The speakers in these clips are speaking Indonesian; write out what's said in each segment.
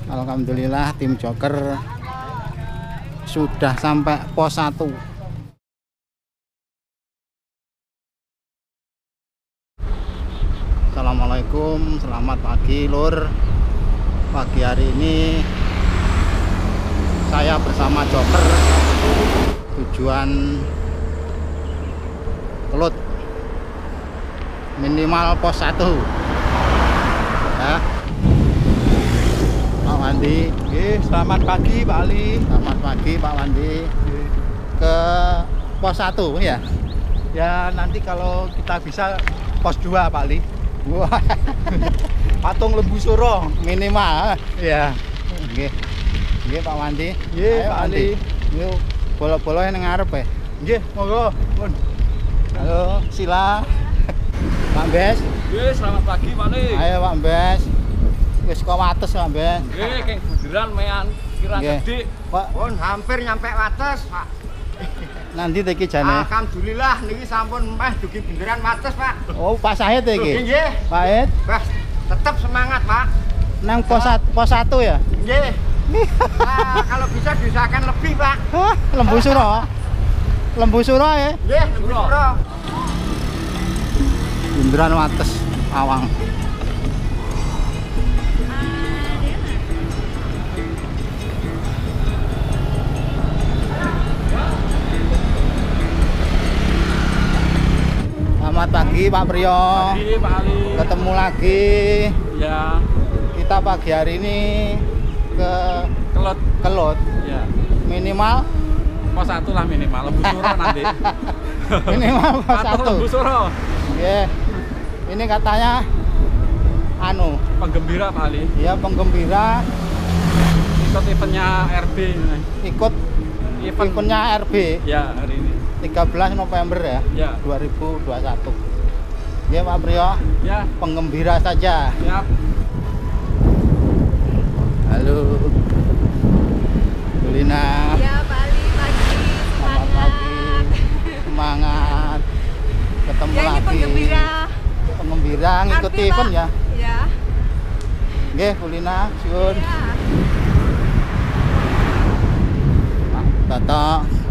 Alhamdulillah tim Joker sudah sampai pos 1. Assalamualaikum, selamat pagi Lur. Pagi hari ini saya bersama Joker tujuan Kelut, minimal pos 1 ya. Pak Wandi. Selamat pagi Pak Ali. Selamat pagi Pak Wandi. Ke pos 1 ya? Ya nanti kalau kita bisa pos 2 Pak Ali. Wah, Patung Lembu Suro minimal ya. Nggih. Nggih Pak Wandi. Nggih Ayo, Pak Ali. Yuk, bolo-bolo yang ngarep ya. Nggih, monggo. Pun. Halo, sila. Pak Bes. Nggih, selamat pagi Pak Ali. Ayo Pak Bes. Wis kok wates Pak Bes. Nggih, keng bunderan mean kira Nggih. gede. Pak, Pun hampir nyampe wates, Pak. nanti iki jane. Alhamdulillah niki sampun meh dugi beneran wates, Pak. Oh, Pak Sahid iki. Nggih. Pak Ed, Bah, tetap semangat, Pak. nang pos 1 ya? Nggih. Nah, kalau bisa diusahakan lebih, Pak. Hah, Lembu Suro. Lembu Suro ya. Nggih, Lembu Suro. Bunderan wates awang. Selamat pagi Pak Priyo. Pagi Pak Ali. Ketemu lagi. Ya, Kita pagi hari ini ke Kelut. Kelut. Ya. Minimal Pos 1 lah minimal, Lembu Suro nanti. minimal pos Patung 1. Lembu Suro. Nggih. Ini katanya anu, Penggembira Pak Ali. ya penggembira Ikut eventnya RB. ikut eventnya RB Ya, hari ini. 13 November ya, Ya. 2021. Ya Pak Priyo, Ya, penggembira saja. siap. Halo Bulina. Ya, Pak Ali, pagi. Selamat pagi. Semangat. Ketemu Ya, ini lagi. penggembira. Penggembira ngikuti Arti, event Pak. ya. Ya. Nggih, Bulina, siun. Ya. Pak Toto,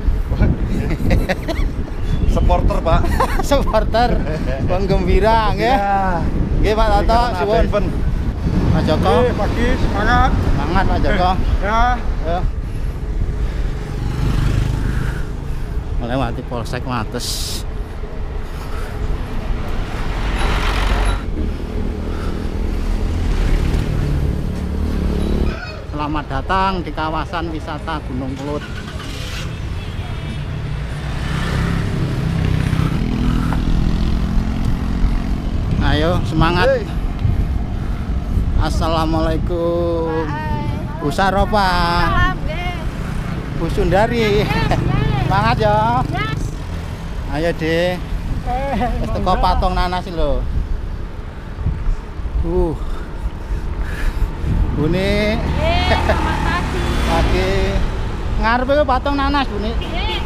Supporter Pak. supporter penggembira nggih. Ya. Nggih Pak Toto, siun. Event. Pak Joko, Pagi semangat. semangat Pak Joko. Ya. Ayo. Melewati Polsek Wates. Selamat datang di kawasan wisata Gunung Kelut. Ayo semangat. Hey. Assalamualaikum. Bu Saropa, Salam, nggih. Bu Sundari. Semangat ya. Yes. Ayo deh. Wis teko patung nanas lho. Bune Selamat pagi. pagi. Ngarepe ku patung nanas, Bune. Nggih.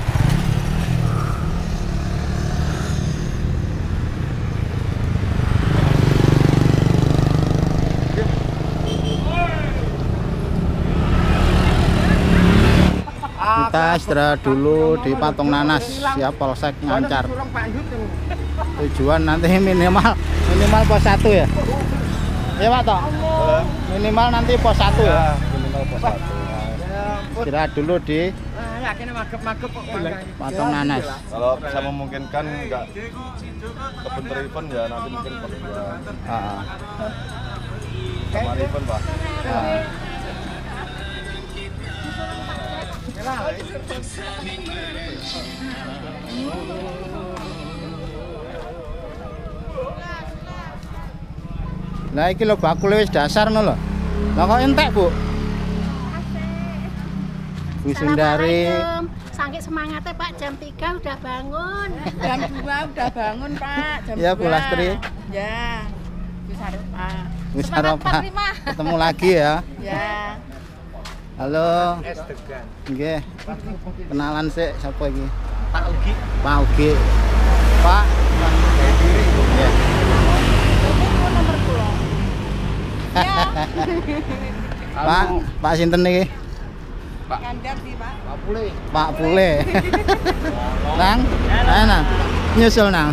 Kita istirahat dulu di patung nanas ya Polsek Ngancar. Tujuan nanti minimal pos 1 ya. Ya Pak Toh. Minimal nanti pos 1 ya. Minimal pos 1. Istirahat dulu di Yakin magep-magep kok. patung nanas. Kalau bisa memungkinkan enggak kebentur event ya nanti mungkin pos 2. Ah, Sama event Pak. ah. Nah iki lho bakule wis dasar ngono lho. Lah kok entek, Bu? Bu Sundari. Assalamualaikum. Saking semangatnya Pak, jam 3 udah bangun. Jam 2 udah bangun Pak. Jam Ya, 2. Bu Lastri. Ya. Bisa Pak. Bu Semangat, Saropa. Pak Prima. Ketemu lagi ya. Ya. Halo. Nggih. Kenalan sik sapa iki? Pak Ugi. Pak Ugi. Pak. Nggih. Ini nomor kula. Ya. Pak sinten niki? Kandar sih, Pak. Pak Pule. Nang, ayo nang. Nyusul nang.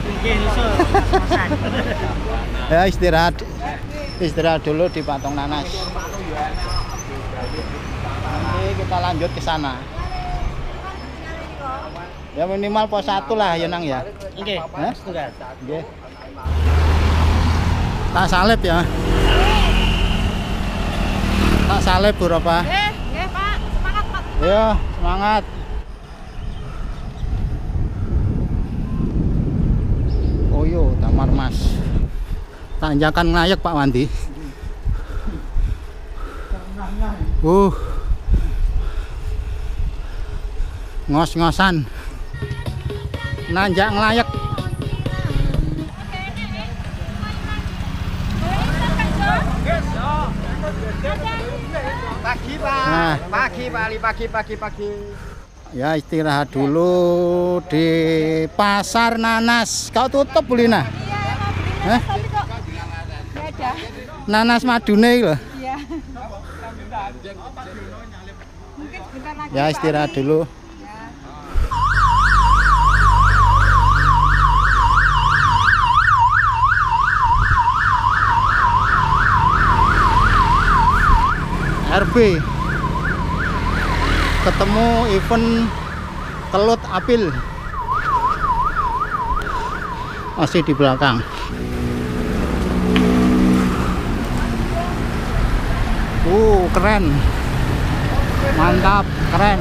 Ya istirahat. Istirahat dulu di Patung Nanas. Nanti kita lanjut ke sana. Ya minimal pos 1 lah ya nang ya. Nggih, setunggal. Nggih. Tak salib ya. Tak salib berapa? Nggih, Pak. Semangat, Pak. Ya, semangat. Oh yo, Damar Mas. Tanjakan ngayek Pak Wandi. Ngos-ngosan. Nanjak ngelayak. Pagi, Pak. Nah. Pagi. Ya istirahat dulu di Pasar Nanas. Kau tutup Bulina? Hah? Tapi kok nggak ada. Nanas Madune iki lho. Iya. Mungkin sebentar lagi. Ya istirahat dulu. RB ketemu event Kelut Apil masih di belakang. Keren, mantap, keren.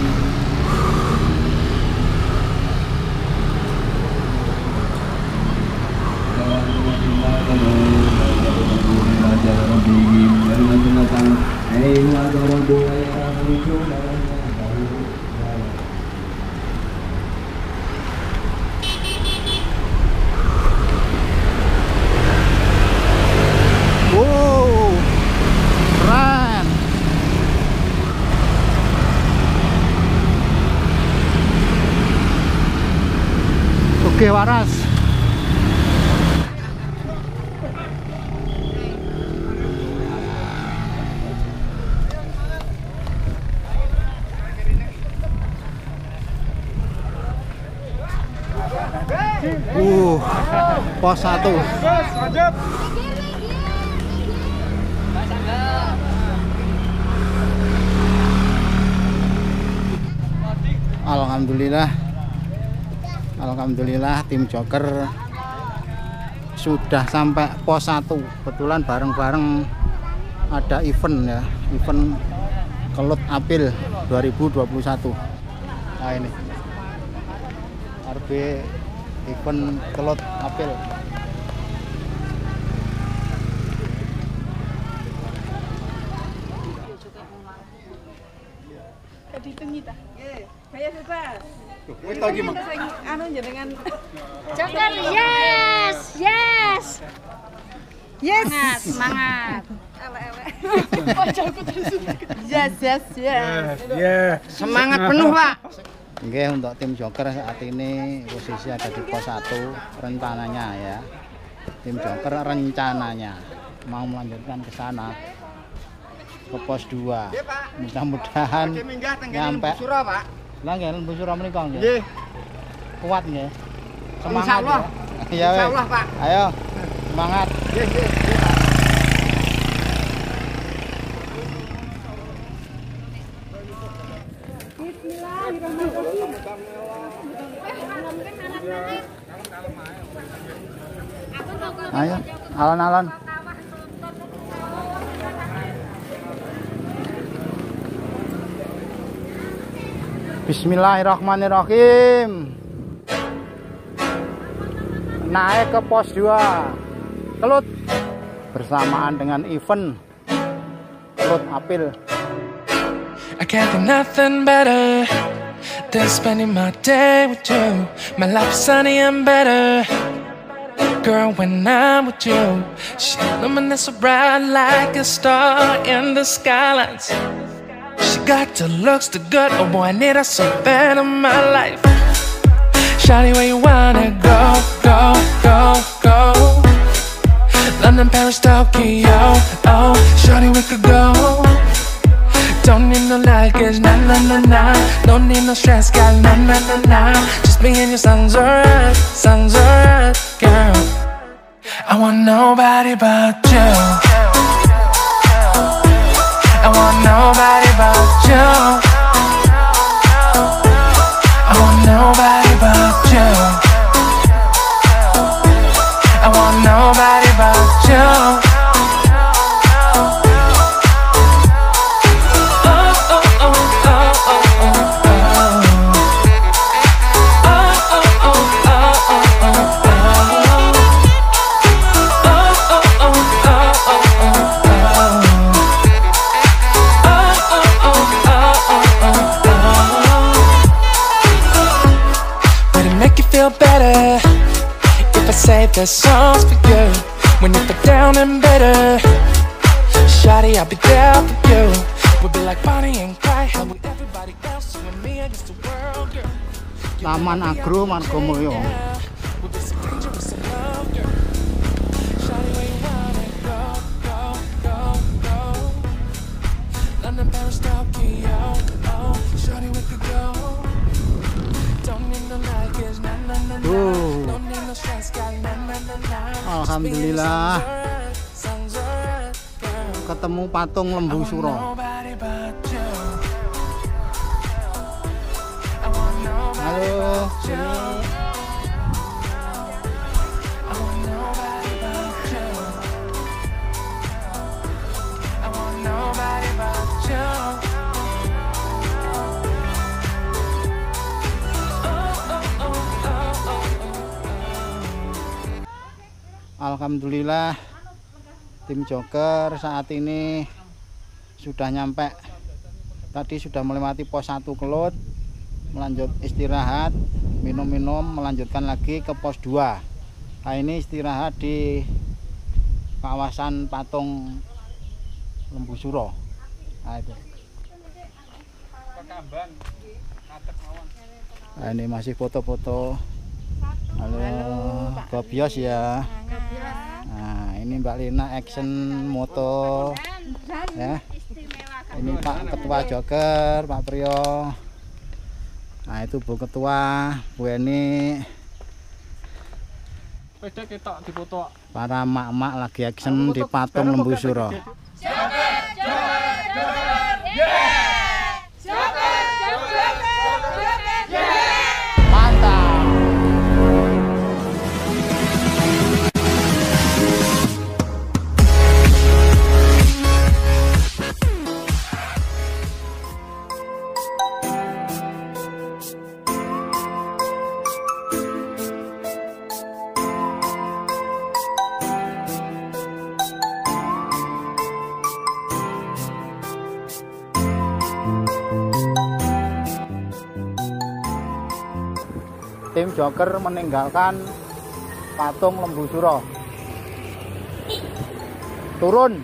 Keren. Oke, waras. Pos 1. Alhamdulillah tim Joker sudah sampai pos 1. Kebetulan bareng-bareng ada event ya, event Kelut Apil 2021. Nah ini RB event Kelut Apil. Dihitungi ta? Nggih. Gaya bebas. Wis ta iki, Mak. Sing anu jenengan Joker, yes. Semangat. elek-elek. Wajahku terus. Yes. Semangat penuh, Pak. Oke, untuk tim Joker saat ini posisi ada di pos 1 rencananya ya. Tim Joker rencananya mau melanjutkan ke sana ke pos 2. Mudah-mudahan nyampe. Surah, Pak. Lah nggih Bu Sura menika nggih. Nggih. Kuat nggih. Semangat. Insyaallah. Ya. Iya, Insyaallah, Pak. Ayo. Semangat. Nggih. Ayo, alon-alon. Bismillahirrahmanirrahim. Naik ke pos 2 Kelut bersamaan dengan event Kelut Apil. I can't think nothing better than spending my day with you. My life's sunny and better, girl, when I'm with you. She illuminates so bright like a star in the skylines. She got the looks, the good, oh boy, I need her so bad in my life. Shawty, where you wanna go? London, Paris, Tokyo. Oh, shawty, we could go. Don't need no luggage, nah, nah, nah, nah. Don't need no stress, got nah, nah, nah, nah. Just me and your sounds alright, girl. I want nobody but you. I want nobody but you. I want nobody but you. I want nobody but you. Better if I say the songs for you when you feel down and better. Shawty, I'll be there for you. We'll be like Bonnie and Clyde, how with everybody else, you and me against the world, girl. Taman Agro Margomulyo. We'll be so dangerous in love, girl. Shawty, where you wanna go, go, go, go? London, Paris, Tokyo. Oh, shawty, we could go. Don't need no luggage, nah, nah, nah, nah. Don't need no stress, got nah, nah, nah, nah. Alhamdulillah ketemu patung lembu suro. Halo, sini. Alhamdulillah tim Joker saat ini sudah nyampe. Tadi sudah melewati pos 1 Kelut, melanjut istirahat, minum-minum, melanjutkan lagi ke pos 2. Nah, ini istirahat di kawasan patung lembu suro. Nah, itu. Nah, ini masih foto-foto. Halo, ke bios ya. Nah, ini Mbak Lina action moto ya. Ini Pak Ketua Joker, Pak Priyo. Nah, itu Bu Ketua, Bu Eni. Para mak-mak lagi action di patung lembu suro. Tim Joker meninggalkan patung lembu suro. Turun.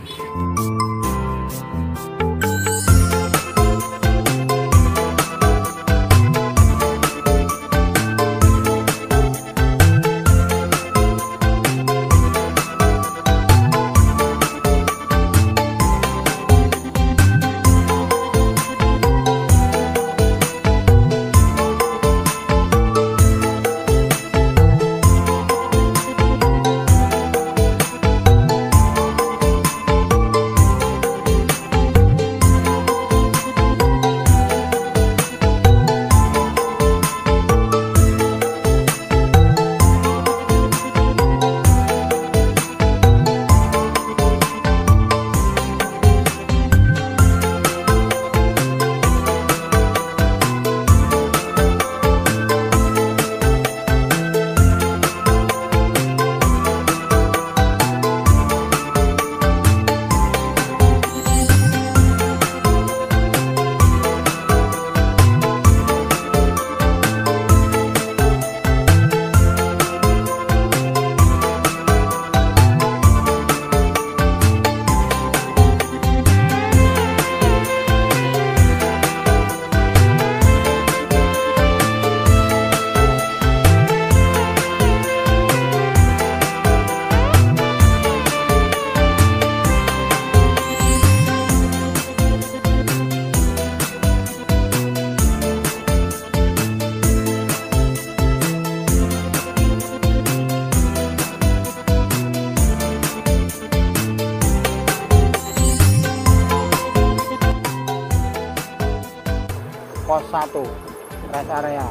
pos 1 rest area.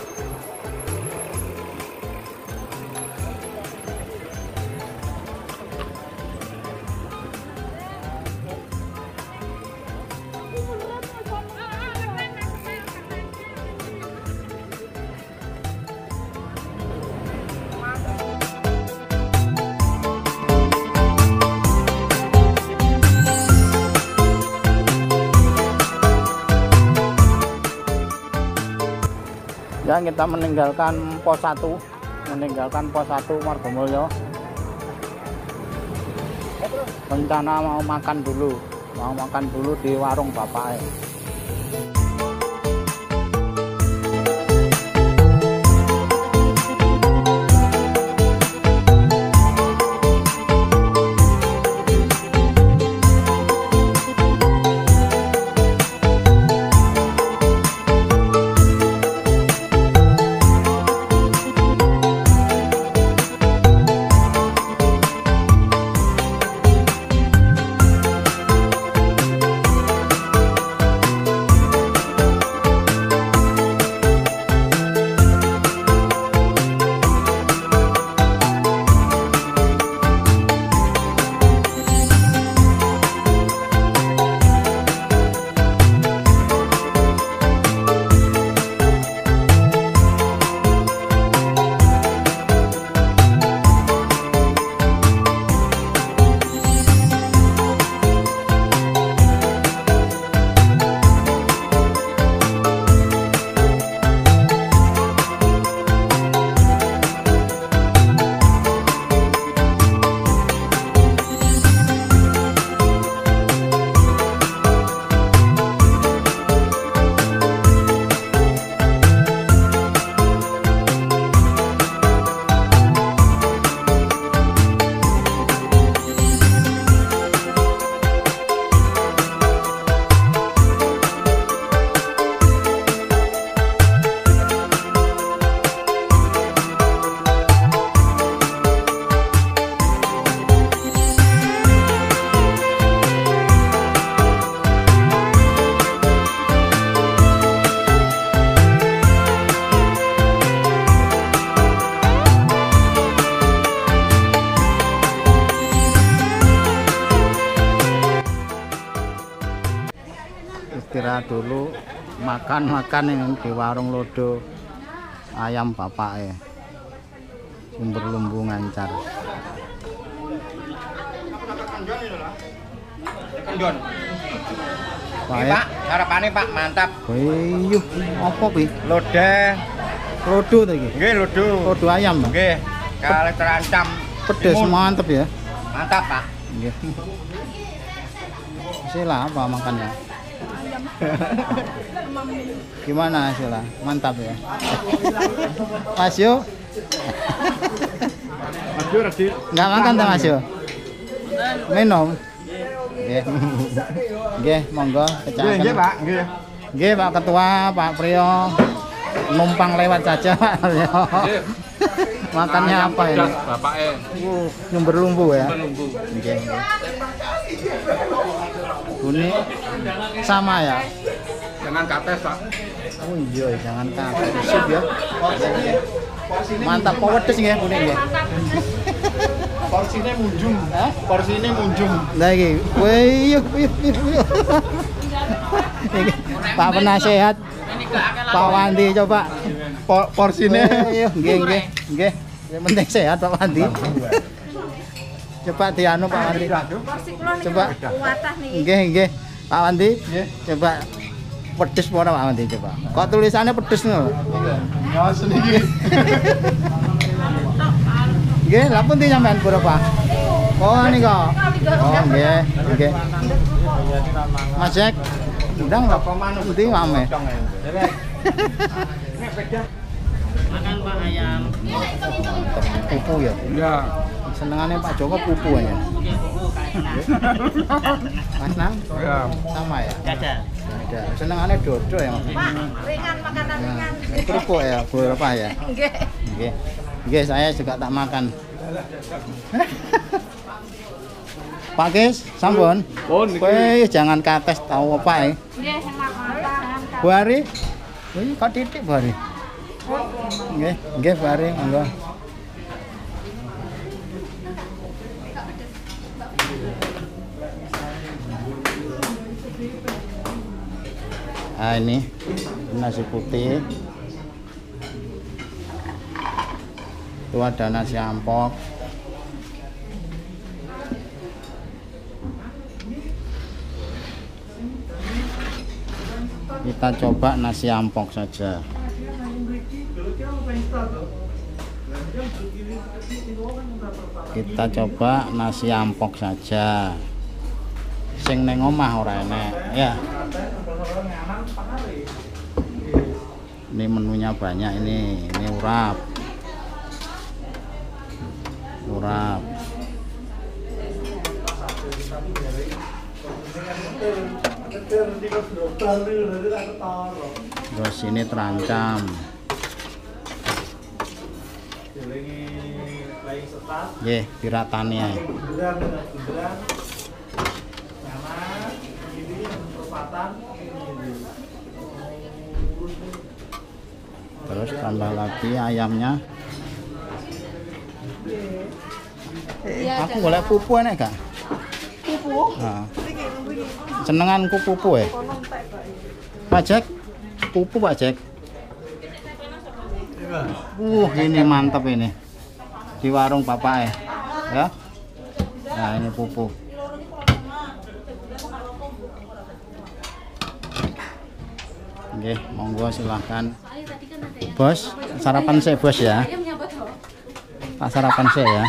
Ya, kita meninggalkan pos 1 Margomulyo. Rencana mau makan dulu di warung bapak. Istirahat dulu, makan ini di warung Lodo ayam bapak ya, sumber lumbu Ngancar. Kendon. Pak, Harapannya Pak mantap. wih, apa bi? Lodo to iki? nggih lodo. Lodo ayam, Pak. Nggih. Kali terancam Pedes imun. mantep ya. Mantap Pak. Nggih. Sila apa makannya? Gimana Sila? Mantap ya. Mas Yo? Mas Yo Radit. Enggak makan ta Mas Yo? Minum. Nggih. Nggih, monggo kecaken. Nggih, Pak, nggih. Nggih, Pak Ketua, Pak Priyo. Numpang lewat saja, Pak Priyo. Makannya Ayam apa ini? pedas, bapaknya. Nyumber lumbu ya. Lumbu. Nggih, nggih. Ini sama ya. Jangan kates, Pak. Oh iya, jangan kaget sup ya. Mantap, kok wedes nggih kuning nggih. Porsinya munjung. Hah? Porsinya munjung. Lah iki, wih. Iki Pak Penasehat. Pak Wandi coba. Porsinya Nggih. Yang penting sehat Pak Wandi. Coba dianu Pak Wandi. Coba. Kuatah nih. Nggih. Pak Wandi. Coba pedes apa Pak Wandi coba. Kok tulisannya pedes lho. ya seniki. Nggih, lha pundi sampean berapa? Oh nika. Oh nggih. Mas Jack. Ndang lho pundi mame. Makan Pak ayam. Pupu ya. Iya. Senengannya Pak Joko pupu aja. Mas Nang? Iya. Sama ya? Ada. Ada. Senengannya dodo ya Mas. Pak, ringan makanan ringan. Kerupuk ya, berapa ya? Nggih. Nggih, saya juga tak makan. Pak Kis, sampun. Pun, niki. Kowe jangan kates tahu apa ya? Nggih, enak mantap. Bu Ari, Ini kok titik bari. Nggih bari monggo. Ah ini nasi putih. Itu ada nasi ampok. Kita coba nasi ampok saja. Kita coba nasi ampok saja. Sing neng omah ora enek ya. Ini menunya banyak ini urap. Terus ini terancam. Nggih, piratane ae. Terus tambah lagi ayamnya. Aku golek pupu enek gak? Pupu? Heeh. Senenganku pupu ya. Pak Jack, pupu Pak Jack. Ini mantap ini. Di warung Bapak ya. Nah, ini pupu. Oke, monggo silahkan. Bos, sarapan saya bos ya. Pak sarapan saya ya.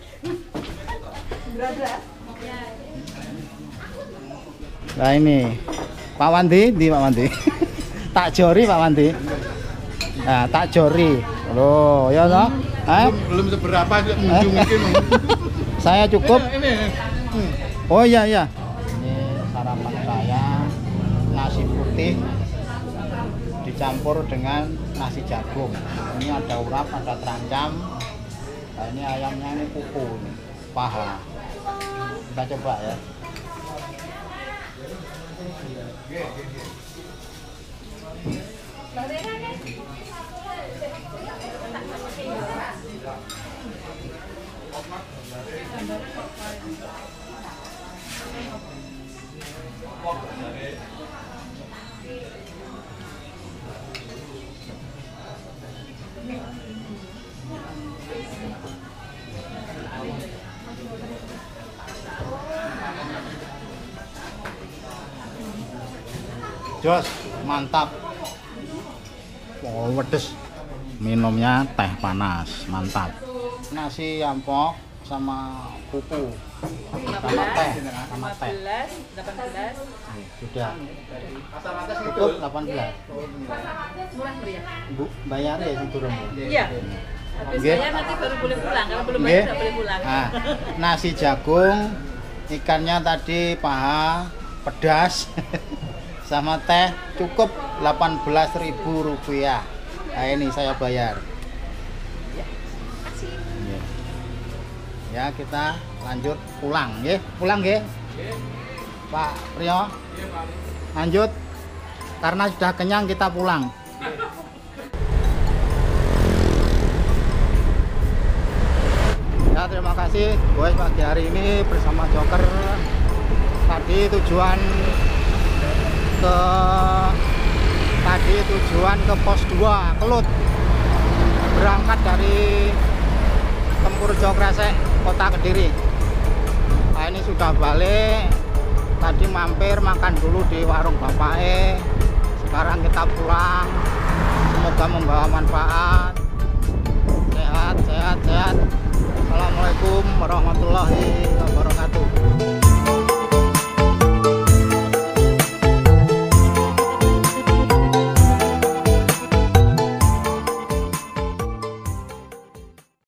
Nah ini Pak Wandi, di Pak Wandi. Tak jori Pak Wandi. Nah, tak jori. Loh, ya toh? Belum seberapa mungkin. Saya cukup. Oh iya iya. Ini sarapan saya nasi putih dicampur dengan nasi jagung. Ini ada urap, ada terancam. Nah, ini ayamnya ini pupu, ini paha. Kita coba ya. Jos, mantap. Oh, pedes. Minumnya teh panas, mantap. Nasi ampok sama pupu. Sama teh, sama teh. 18. Sudah. Cukup 18. Murah meriah. Bu, bayar ya sing turun. Iya. Habis Nggih. saya nanti baru boleh pulang. Kalau belum Nggih. bayar nggak boleh pulang. Nah, nasi jagung, ikannya tadi paha, pedas. Sama teh cukup Rp18.000. Nah, ini saya bayar. Ya, kita lanjut pulang, nggih. Pulang nggih. Pak Priyo. Lanjut. Karena sudah kenyang kita pulang. Ya, terima kasih guys pagi hari ini bersama Joker. Tadi tujuan ke pos 2 Kelut, berangkat dari Tempur Jokresek Kota Kediri. Nah, ini sudah balik. Tadi mampir makan dulu di warung Bapak. Sekarang kita pulang. Semoga membawa manfaat. Sehat. Assalamualaikum warahmatullahi